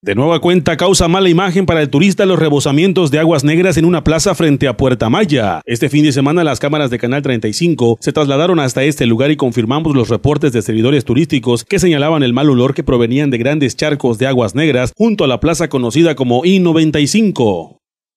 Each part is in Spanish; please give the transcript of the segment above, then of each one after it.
De nueva cuenta, causa mala imagen para el turista los rebosamientos de aguas negras en una plaza frente a Puerta Maya. Este fin de semana las cámaras de Canal 35 se trasladaron hasta este lugar y confirmamos los reportes de servidores turísticos que señalaban el mal olor que provenían de grandes charcos de aguas negras junto a la plaza conocida como I-95.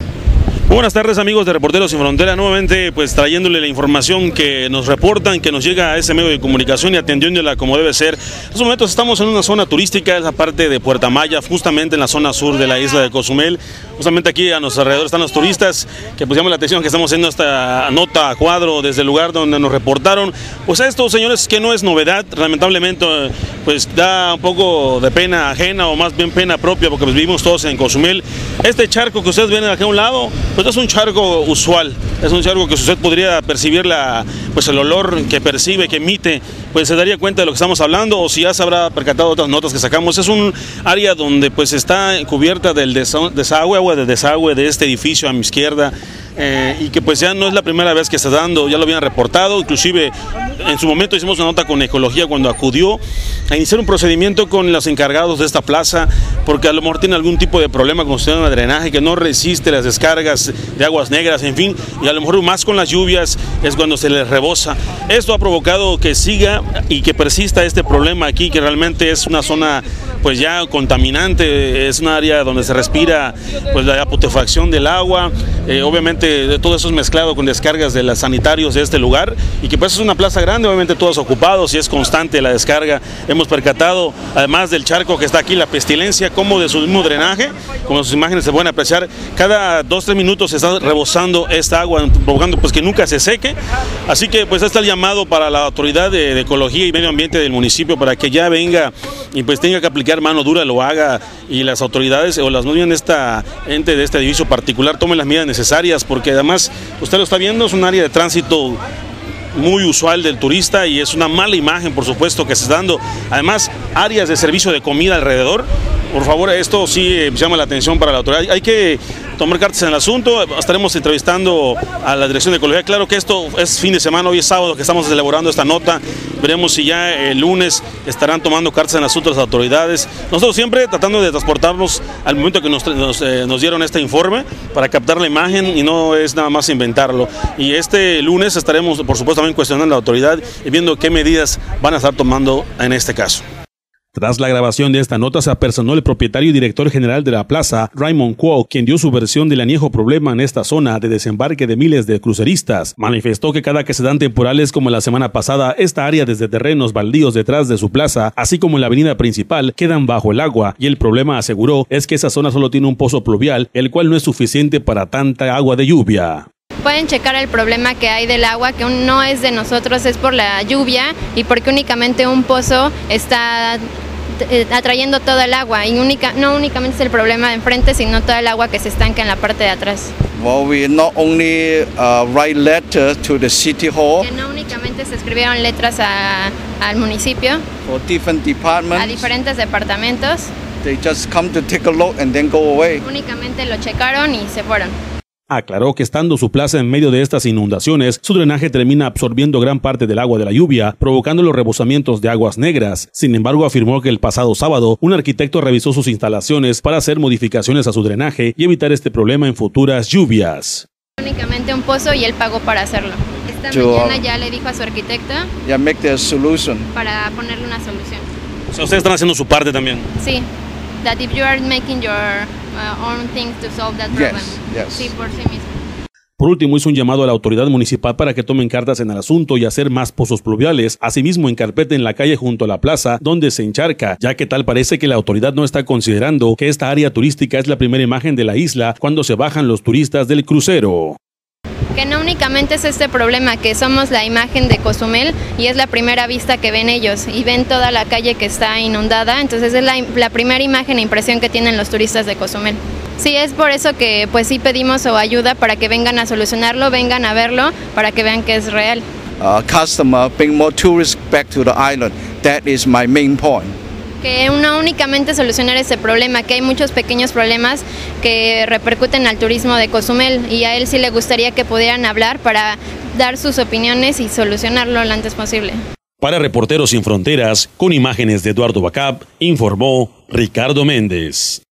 Buenas tardes, amigos de Reporteros Sin Frontera, nuevamente pues trayéndole la información que nos reportan, que nos llega a ese medio de comunicación y atendiéndola como debe ser. En estos momentos estamos en una zona turística, esa parte de Puerta Maya, justamente en la zona sur de la isla de Cozumel. Justamente aquí a nuestro alrededor están los turistas que pues llama la atención que estamos haciendo esta nota a cuadro desde el lugar donde nos reportaron. Pues a estos señores que no es novedad, lamentablemente pues da un poco de pena ajena o más bien pena propia porque pues vivimos todos en Cozumel. Este charco que ustedes ven aquí a un lado, pues es un charco usual, es un charco que si usted podría percibir pues el olor que percibe, que emite, pues se daría cuenta de lo que estamos hablando, o si ya se habrá percatado de otras notas que sacamos. Es un área donde pues está cubierta del desagüe, agua de desagüe de este edificio a mi izquierda, y que pues ya no es la primera vez que está dando, ya lo habían reportado, inclusive en su momento hicimos una nota con Ecología cuando acudió a iniciar un procedimiento con los encargados de esta plaza, porque a lo mejor tiene algún tipo de problema con el sistema de drenaje que no resiste las descargas de aguas negras, en fin, y a lo mejor más con las lluvias es cuando se les rebosa. Esto ha provocado que siga y que persista este problema aquí, que realmente es una zona pues ya contaminante, es un área donde se respira pues la putrefacción del agua, obviamente todo eso es mezclado con descargas de los sanitarios de este lugar, y que pues es una plaza grande, obviamente todos ocupados y es constante la descarga. Hemos percatado, además del charco que está aquí, la pestilencia, como de su mismo drenaje, como sus imágenes se pueden apreciar, cada 2-3 minutos se está rebosando esta agua, provocando pues que nunca se seque. Así que pues está el llamado para la autoridad de Ecología y Medio Ambiente del municipio para que ya venga y pues tenga que aplicar mano dura, lo haga, y las autoridades o las bien esta ente de este edificio particular tomen las medidas necesarias, porque además usted lo está viendo, es un área de tránsito muy usual del turista y es una mala imagen, por supuesto, que se está dando. Además, áreas de servicio de comida alrededor. Por favor, esto sí llama la atención para la autoridad. Hay que tomar cartas en el asunto. Estaremos entrevistando a la Dirección de Ecología. Claro que esto es fin de semana, hoy es sábado que estamos elaborando esta nota. Veremos si ya el lunes estarán tomando cartas en el asunto las autoridades. Nosotros siempre tratando de transportarnos al momento que nos dieron este informe para captar la imagen y no es nada más inventarlo. Y este lunes estaremos, por supuesto, también cuestionando a la autoridad y viendo qué medidas van a estar tomando en este caso. Tras la grabación de esta nota se apersonó el propietario y director general de la plaza, Raymond Kuo, quien dio su versión del añejo problema en esta zona de desembarque de miles de cruceristas. Manifestó que cada que se dan temporales como la semana pasada, esta área desde terrenos baldíos detrás de su plaza, así como en la avenida principal, quedan bajo el agua, y el problema, aseguró, es que esa zona solo tiene un pozo pluvial, el cual no es suficiente para tanta agua de lluvia. Pueden checar el problema que hay del agua, que no es de nosotros, es por la lluvia y porque únicamente un pozo está atrayendo todo el agua y no únicamente es el problema de enfrente, sino todo el agua que se estanca en la parte de atrás. Well, we not only write letters to the city hall. Que no únicamente se escribieron letras al municipio, for different departments. A diferentes departamentos. They just come to take a look and then go away. Únicamente lo checaron y se fueron. Aclaró que estando su plaza en medio de estas inundaciones, su drenaje termina absorbiendo gran parte del agua de la lluvia, provocando los rebosamientos de aguas negras. Sin embargo, afirmó que el pasado sábado, un arquitecto revisó sus instalaciones para hacer modificaciones a su drenaje y evitar este problema en futuras lluvias. Únicamente un pozo y él pagó para hacerlo. Esta mañana ya le dijo a su arquitecto make the solution. Para ponerle una solución. O sea, ustedes están haciendo su parte también. Sí. That if you are making your own things to solve that problem. Yes. Sí, por sí mismo. Por último, hizo un llamado a la autoridad municipal para que tomen cartas en el asunto y hacer más pozos pluviales. Asimismo, encarpeten la calle junto a la plaza donde se encharca, ya que tal parece que la autoridad no está considerando que esta área turística es la primera imagen de la isla cuando se bajan los turistas del crucero. Que no únicamente es este problema, que somos la imagen de Cozumel y es la primera vista que ven ellos y ven toda la calle que está inundada, entonces es la primera imagen e impresión que tienen los turistas de Cozumel. Sí, es por eso que pues sí pedimos su ayuda para que vengan a solucionarlo, vengan a verlo, para que vean que es real. Customer bring more tourists back to the island. That is my main point. Que no únicamente solucionar ese problema, que hay muchos pequeños problemas que repercuten al turismo de Cozumel y a él sí le gustaría que pudieran hablar para dar sus opiniones y solucionarlo lo antes posible. Para Reporteros Sin Fronteras, con imágenes de Eduardo Bacab, informó Ricardo Méndez.